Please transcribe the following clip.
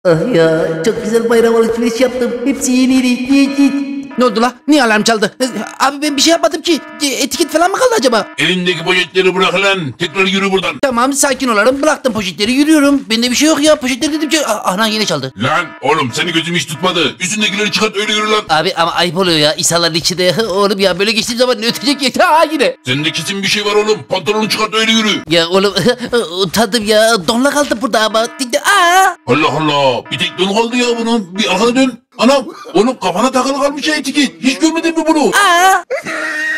Ah ya, çok güzel bayram alışveriş yaptım. Hepsi yeni. Ne oldu la? Niye alarm çaldı? Abi ben bir şey yapmadım ki. Etiket falan mı kaldı acaba? Elindeki poşetleri bırak lan. Tekrar yürü buradan. Tamam sakin olalım. Bıraktım poşetleri yürüyorum. Bende bir şey yok ya. Poşetleri dedim ki ana yine çaldı. Lan oğlum seni gözüm hiç tutmadı. Üstündekileri çıkart öyle yürü lan. Abi ama ayıp oluyor ya. İnsanların içinde. Oğlum ya böyle geçtiğim zaman ne ötecek yeter ha yine. Sende kesin bir şey var oğlum. Pantolonu çıkart öyle yürü. Ya oğlum utandım ya. Donla kaldım burada ama. Allah Allah. Bir tek dön kaldı ya bunun. Bir arkana dön. Anam oğlum kafana takılı kalmış ya etiket. Hiç görmedin mi bunu?